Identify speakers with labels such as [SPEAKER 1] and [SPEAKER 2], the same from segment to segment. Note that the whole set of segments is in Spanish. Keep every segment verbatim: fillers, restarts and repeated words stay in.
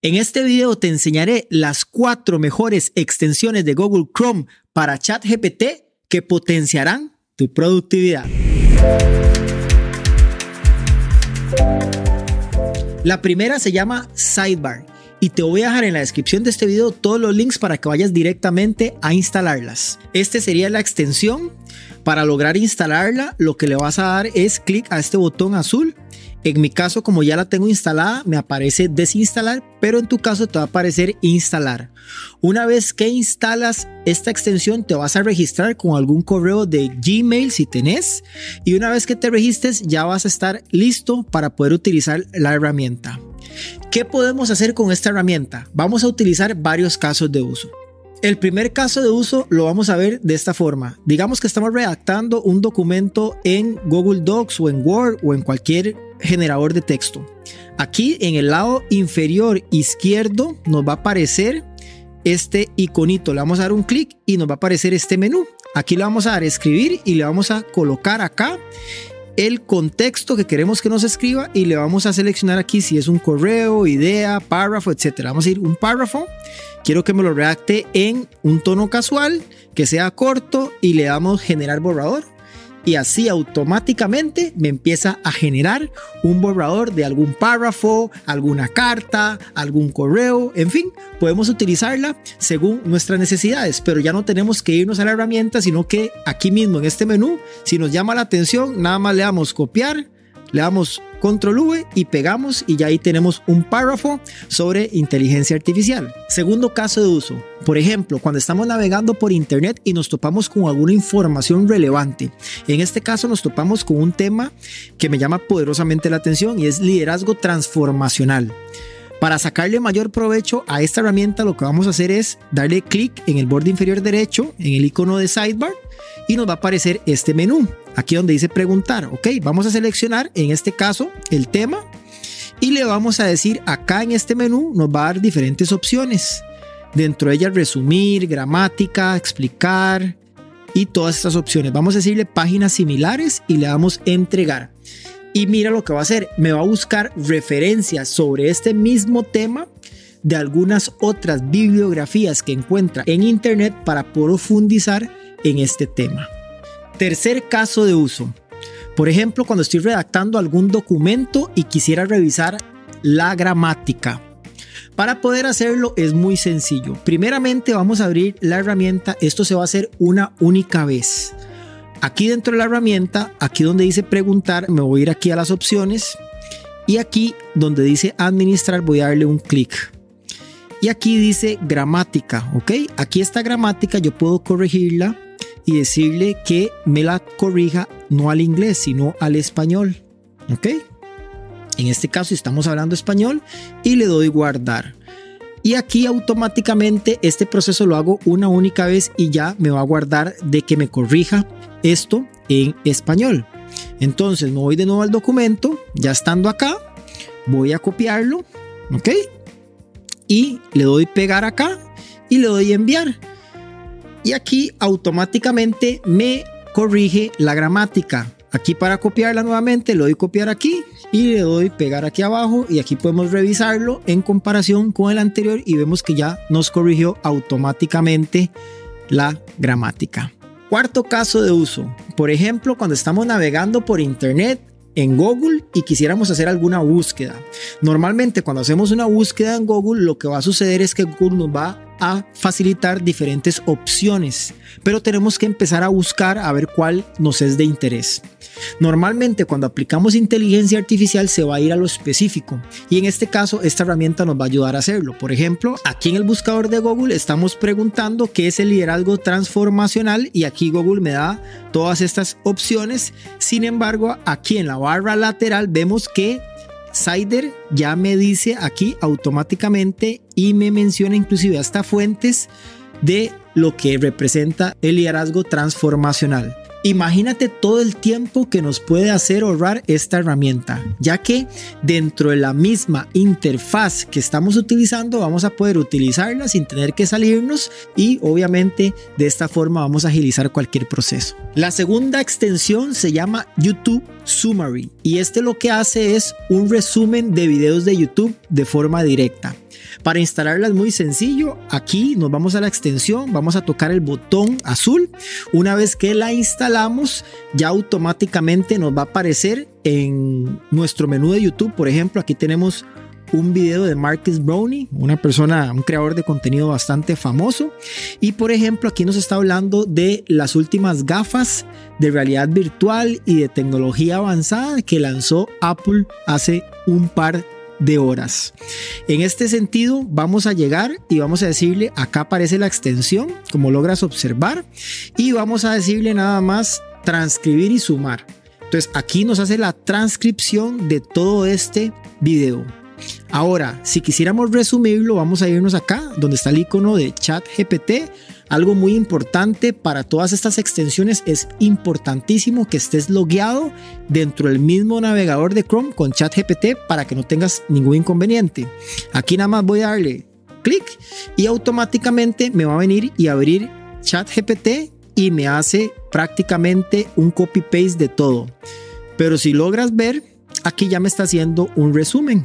[SPEAKER 1] En este video te enseñaré las cuatro mejores extensiones de Google Chrome para ChatGPT que potenciarán tu productividad. La primera se llama Sidebar y te voy a dejar en la descripción de este video todos los links para que vayas directamente a instalarlas. Este sería la extensión. Para lograr instalarla, lo que le vas a dar es clic a este botón azul. En mi caso, como ya la tengo instalada, me aparece desinstalar, pero en tu caso te va a aparecer instalar. Una vez que instalas esta extensión, te vas a registrar con algún correo de Gmail si tenés, y una vez que te registres ya vas a estar listo para poder utilizar la herramienta. ¿Qué podemos hacer con esta herramienta? Vamos a utilizar varios casos de uso. El primer caso de uso lo vamos a ver de esta forma. Digamos que estamos redactando un documento en Google Docs o en Word o en cualquier generador de texto. Aquí en el lado inferior izquierdo nos va a aparecer este iconito. Le vamos a dar un clic y nos va a aparecer este menú. Aquí le vamos a dar a escribir y le vamos a colocar acá el contexto que queremos que nos escriba y le vamos a seleccionar aquí si es un correo, idea, párrafo, etcétera. Vamos a ir un párrafo. Quiero que me lo redacte en un tono casual, que sea corto, y le damos generar borrador. Y así automáticamente me empieza a generar un borrador de algún párrafo, alguna carta, algún correo, en fin, podemos utilizarla según nuestras necesidades, pero ya no tenemos que irnos a la herramienta, sino que aquí mismo en este menú, si nos llama la atención, nada más le damos copiar, le damos control V y pegamos y ya ahí tenemos un párrafo sobre inteligencia artificial. Segundo caso de uso. Por ejemplo, cuando estamos navegando por internet y nos topamos con alguna información relevante. En este caso nos topamos con un tema que me llama poderosamente la atención y es liderazgo transformacional. Para sacarle mayor provecho a esta herramienta, lo que vamos a hacer es darle clic en el borde inferior derecho, en el icono de Sidebar, y nos va a aparecer este menú. Aquí donde dice preguntar. Ok, vamos a seleccionar en este caso el tema y le vamos a decir acá en este menú nos va a dar diferentes opciones. Dentro de ellas resumir, gramática, explicar y todas estas opciones. Vamos a decirle páginas similares y le damos entregar. Y mira lo que va a hacer, me va a buscar referencias sobre este mismo tema de algunas otras bibliografías que encuentra en internet para profundizar en este tema. Tercer caso de uso. Por ejemplo, cuando estoy redactando algún documento y quisiera revisar la gramática. Para poder hacerlo es muy sencillo. Primeramente vamos a abrir la herramienta. Esto se va a hacer una única vez. Aquí dentro de la herramienta, aquí donde dice preguntar, me voy a ir aquí a las opciones y aquí donde dice administrar voy a darle un clic. Y aquí dice gramática, ¿ok? Aquí está gramática, yo puedo corregirla y decirle que me la corrija no al inglés, sino al español, ¿ok? En este caso estamos hablando español y le doy guardar. Y aquí automáticamente este proceso lo hago una única vez y ya me va a guardar de que me corrija esto en español. Entonces me voy de nuevo al documento, ya estando acá, voy a copiarlo, ¿ok? Y le doy pegar acá y le doy enviar. Y aquí automáticamente me corrige la gramática. Aquí para copiarla nuevamente le doy copiar aquí y le doy pegar aquí abajo y aquí podemos revisarlo en comparación con el anterior y vemos que ya nos corrigió automáticamente la gramática. Cuarto caso de uso. Por ejemplo, cuando estamos navegando por internet en Google y quisiéramos hacer alguna búsqueda. Normalmente cuando hacemos una búsqueda en Google lo que va a suceder es que Google nos va a facilitar diferentes opciones, pero tenemos que empezar a buscar a ver cuál nos es de interés. Normalmente cuando aplicamos inteligencia artificial se va a ir a lo específico y en este caso esta herramienta nos va a ayudar a hacerlo. Por ejemplo, aquí en el buscador de Google estamos preguntando qué es el liderazgo transformacional y aquí Google me da todas estas opciones. Sin embargo, aquí en la barra lateral vemos que Sidebar ya me dice aquí automáticamente y me menciona inclusive hasta fuentes de lo que representa el liderazgo transformacional. Imagínate todo el tiempo que nos puede hacer ahorrar esta herramienta, ya que dentro de la misma interfaz que estamos utilizando vamos a poder utilizarla sin tener que salirnos y obviamente de esta forma vamos a agilizar cualquier proceso. La segunda extensión se llama YouTube Summary y este lo que hace es un resumen de videos de YouTube de forma directa. Para instalarla es muy sencillo. Aquí nos vamos a la extensión, vamos a tocar el botón azul. Una vez que la instalamos, ya automáticamente nos va a aparecer en nuestro menú de YouTube. Por ejemplo, aquí tenemos un video de Marques Brownlee, una persona, un creador de contenido bastante famoso. Y por ejemplo, aquí nos está hablando de las últimas gafas de realidad virtual y de tecnología avanzada que lanzó Apple hace un par de horas. En este sentido, vamos a llegar y vamos a decirle, acá aparece la extensión, como logras observar, y vamos a decirle nada más transcribir y sumar. Entonces aquí nos hace la transcripción de todo este video. Ahora, si quisiéramos resumirlo, vamos a irnos acá donde está el icono de ChatGPT. Algo muy importante para todas estas extensiones, es importantísimo que estés logueado dentro del mismo navegador de Chrome con ChatGPT para que no tengas ningún inconveniente. Aquí nada más voy a darle clic y automáticamente me va a venir y abrir ChatGPT y me hace prácticamente un copy paste de todo. Pero si logras ver, aquí ya me está haciendo un resumen.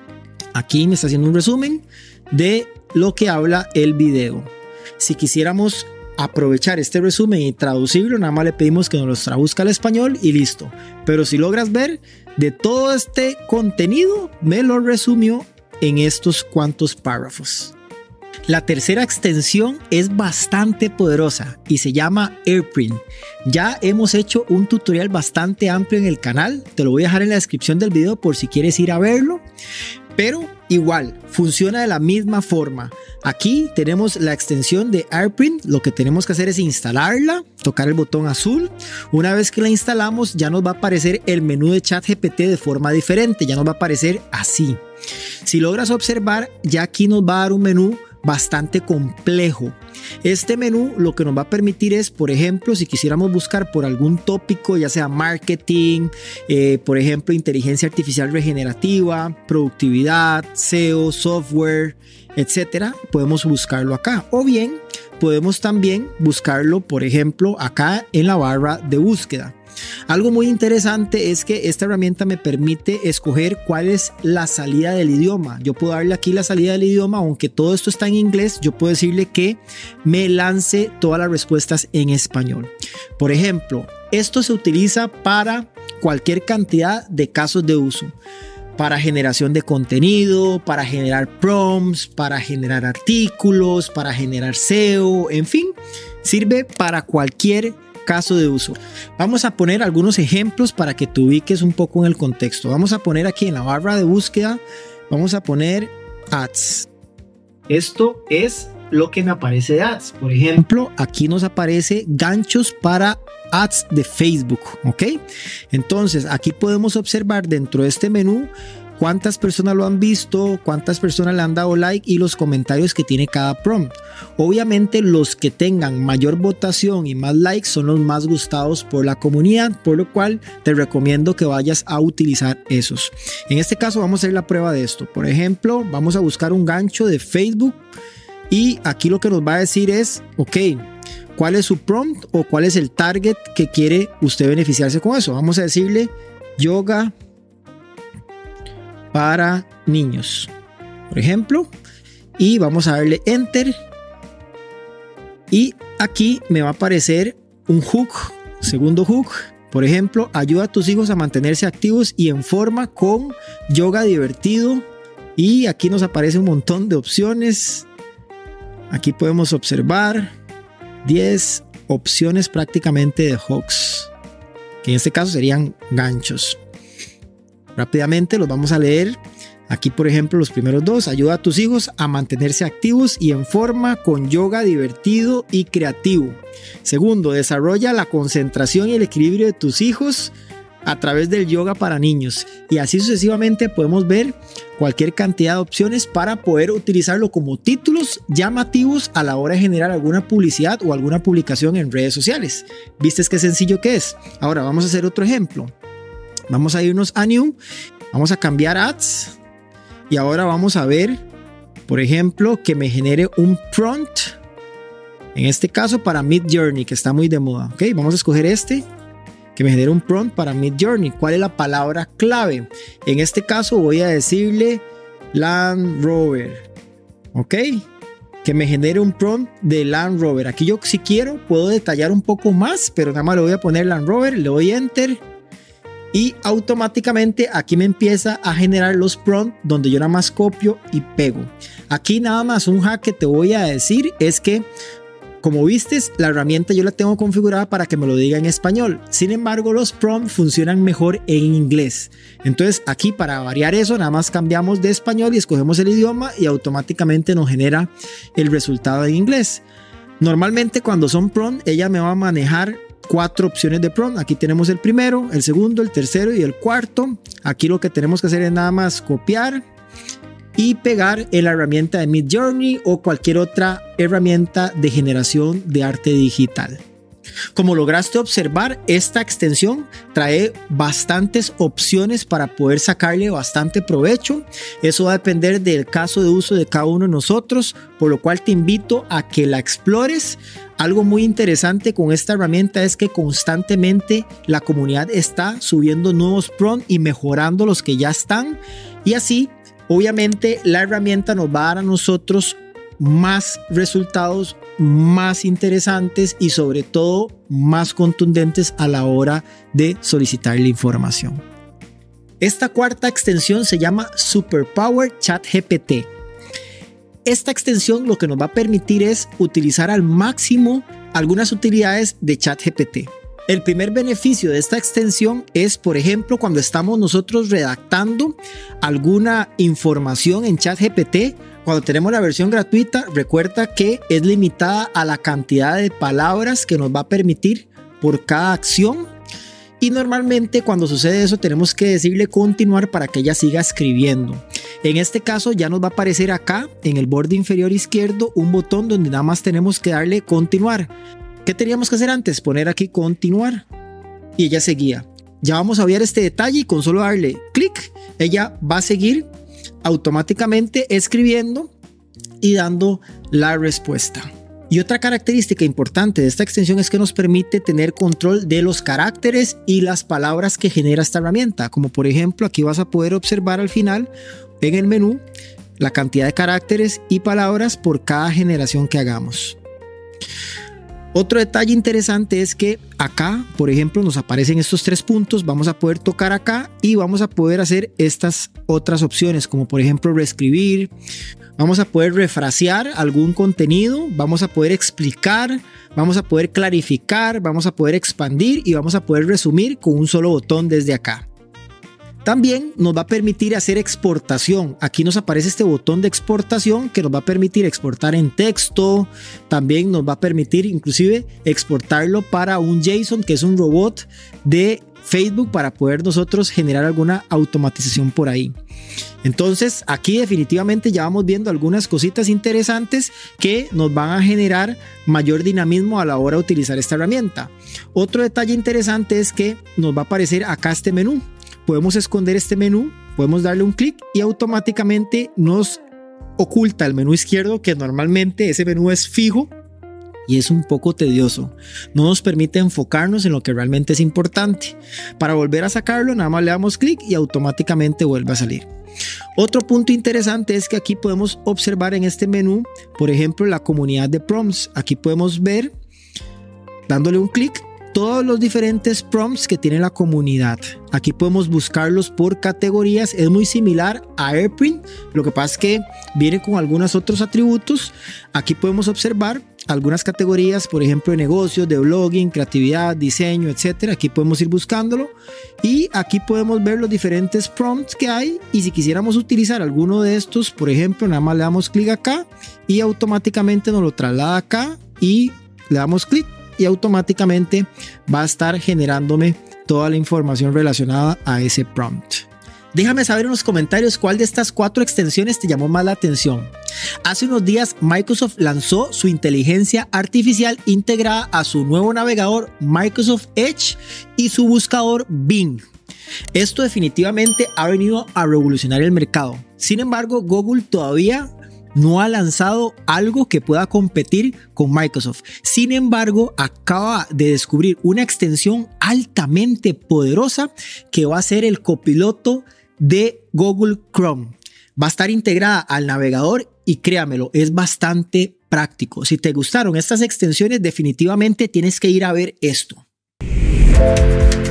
[SPEAKER 1] Aquí me está haciendo un resumen de lo que habla el video. Si quisiéramos aprovechar este resumen y traducirlo, nada más le pedimos que nos lo traduzca al español y listo. Pero si logras ver, de todo este contenido me lo resumió en estos cuantos párrafos. La tercera extensión es bastante poderosa y se llama AirPrint. Ya hemos hecho un tutorial bastante amplio en el canal, te lo voy a dejar en la descripción del video por si quieres ir a verlo. Pero igual, funciona de la misma forma. Aquí tenemos la extensión de AirPrint. Lo que tenemos que hacer es instalarla, tocar el botón azul. Una vez que la instalamos, ya nos va a aparecer el menú de ChatGPT de forma diferente. Ya nos va a aparecer así. Si logras observar, ya aquí nos va a dar un menú bastante complejo. Este menú lo que nos va a permitir es, por ejemplo, si quisiéramos buscar por algún tópico, ya sea marketing, eh, por ejemplo, inteligencia artificial regenerativa, productividad, S E O, software, etcétera, podemos buscarlo acá. O bien, podemos también buscarlo, por ejemplo, acá en la barra de búsqueda. Algo muy interesante es que esta herramienta me permite escoger cuál es la salida del idioma. Yo puedo darle aquí la salida del idioma, aunque todo esto está en inglés, yo puedo decirle que me lance todas las respuestas en español. Por ejemplo, esto se utiliza para cualquier cantidad de casos de uso. Para generación de contenido, para generar prompts, para generar artículos, para generar S E O, en fin, sirve para cualquier caso de uso. Vamos a poner algunos ejemplos para que te ubiques un poco en el contexto. Vamos a poner aquí en la barra de búsqueda, vamos a poner ads. Esto es lo que me aparece de ads. Por ejemplo, aquí nos aparece ganchos para ads de Facebook, ¿ok? Entonces, aquí podemos observar dentro de este menú cuántas personas lo han visto, cuántas personas le han dado like y los comentarios que tiene cada prompt. Obviamente los que tengan mayor votación y más likes son los más gustados por la comunidad, por lo cual te recomiendo que vayas a utilizar esos. En este caso vamos a hacer la prueba de esto. Por ejemplo, vamos a buscar un gancho de Facebook y aquí lo que nos va a decir es, ok, ¿cuál es su prompt o cuál es el target que quiere usted beneficiarse con eso? Vamos a decirle yoga para niños, por ejemplo, y vamos a darle enter y aquí me va a aparecer un hook, segundo hook, por ejemplo, ayuda a tus hijos a mantenerse activos y en forma con yoga divertido, y aquí nos aparece un montón de opciones. Aquí podemos observar diez opciones prácticamente de hooks, que en este caso serían ganchos. Rápidamente los vamos a leer. Aquí, por ejemplo, los primeros dos: ayuda a tus hijos a mantenerse activos y en forma con yoga divertido y creativo. Segundo, desarrolla la concentración y el equilibrio de tus hijos a través del yoga para niños. Y así sucesivamente podemos ver cualquier cantidad de opciones para poder utilizarlo como títulos llamativos a la hora de generar alguna publicidad o alguna publicación en redes sociales. ¿Viste qué sencillo que es? Ahora vamos a hacer otro ejemplo. Vamos a irnos a New, vamos a cambiar Ads y ahora vamos a ver, por ejemplo, que me genere un prompt, en este caso para Midjourney, que está muy de moda. Ok, vamos a escoger este, que me genere un prompt para Midjourney. ¿Cuál es la palabra clave? En este caso voy a decirle Land Rover. ok, que me genere un prompt de Land Rover. Aquí yo, si quiero, puedo detallar un poco más, pero nada más le voy a poner Land Rover, le doy Enter y automáticamente aquí me empieza a generar los prompts donde yo nada más copio y pego. Aquí nada más un hack que te voy a decir es que, como vistes, la herramienta yo la tengo configurada para que me lo diga en español. Sin embargo, los prompts funcionan mejor en inglés. Entonces aquí, para variar eso, nada más cambiamos de español y escogemos el idioma y automáticamente nos genera el resultado en inglés. Normalmente cuando son prompts, ella me va a manejar cuatro opciones de prompt. Aquí tenemos el primero, el segundo, el tercero y el cuarto. Aquí lo que tenemos que hacer es nada más copiar y pegar en la herramienta de Midjourney o cualquier otra herramienta de generación de arte digital. Como lograste observar, esta extensión trae bastantes opciones para poder sacarle bastante provecho. Eso va a depender del caso de uso de cada uno de nosotros, por lo cual te invito a que la explores. Algo muy interesante con esta herramienta es que constantemente la comunidad está subiendo nuevos prompts y mejorando los que ya están, y así obviamente la herramienta nos va a dar a nosotros más resultados, más interesantes y sobre todo más contundentes a la hora de solicitar la información. Esta cuarta extensión se llama Superpower ChatGPT. Esta extensión lo que nos va a permitir es utilizar al máximo algunas utilidades de ChatGPT. El primer beneficio de esta extensión es, por ejemplo, cuando estamos nosotros redactando alguna información en ChatGPT. Cuando tenemos la versión gratuita, recuerda que es limitada a la cantidad de palabras que nos va a permitir por cada acción. Y normalmente cuando sucede eso tenemos que decirle continuar para que ella siga escribiendo. En este caso ya nos va a aparecer acá en el borde inferior izquierdo un botón donde nada más tenemos que darle continuar. ¿Qué teníamos que hacer antes? Poner aquí continuar y ella seguía. Ya vamos a ver este detalle y con solo darle clic, ella va a seguir automáticamente escribiendo y dando la respuesta. Y otra característica importante de esta extensión es que nos permite tener control de los caracteres y las palabras que genera esta herramienta. Como por ejemplo, aquí vas a poder observar al final en el menú la cantidad de caracteres y palabras por cada generación que hagamos. Otro detalle interesante es que acá, por ejemplo, nos aparecen estos tres puntos. Vamos a poder tocar acá y vamos a poder hacer estas otras opciones, como por ejemplo reescribir. Vamos a poder refrasear algún contenido, vamos a poder explicar, vamos a poder clarificar, vamos a poder expandir y vamos a poder resumir con un solo botón desde acá. También nos va a permitir hacer exportación. Aquí nos aparece este botón de exportación que nos va a permitir exportar en texto. También nos va a permitir inclusive exportarlo para un JSON, que es un robot de Facebook, para poder nosotros generar alguna automatización por ahí. Entonces aquí definitivamente ya vamos viendo algunas cositas interesantes que nos van a generar mayor dinamismo a la hora de utilizar esta herramienta. Otro detalle interesante es que nos va a aparecer acá este menú. Podemos esconder este menú, podemos darle un clic y automáticamente nos oculta el menú izquierdo, que normalmente ese menú es fijo y es un poco tedioso. No nos permite enfocarnos en lo que realmente es importante. Para volver a sacarlo, nada más le damos clic y automáticamente vuelve a salir. Otro punto interesante es que aquí podemos observar en este menú, por ejemplo, la comunidad de prompts. Aquí podemos ver, dándole un clic, todos los diferentes prompts que tiene la comunidad. Aquí podemos buscarlos por categorías. Es muy similar a AirPrint, lo que pasa es que viene con algunos otros atributos. Aquí podemos observar algunas categorías, por ejemplo, de negocios, de blogging, creatividad, diseño, etcétera. Aquí podemos ir buscándolo y aquí podemos ver los diferentes prompts que hay, y si quisiéramos utilizar alguno de estos, por ejemplo, nada más le damos clic acá y automáticamente nos lo traslada acá y le damos clic y automáticamente va a estar generándome toda la información relacionada a ese prompt. Déjame saber en los comentarios cuál de estas cuatro extensiones te llamó más la atención. Hace unos días Microsoft lanzó su inteligencia artificial integrada a su nuevo navegador Microsoft Edge y su buscador Bing. Esto definitivamente ha venido a revolucionar el mercado. Sin embargo, Google todavía no ha lanzado algo que pueda competir con Microsoft. Sin embargo, acaba de descubrir una extensión altamente poderosa que va a ser el copiloto de Google Chrome. Va a estar integrada al navegador y créamelo, es bastante práctico. Si te gustaron estas extensiones, definitivamente tienes que ir a ver esto.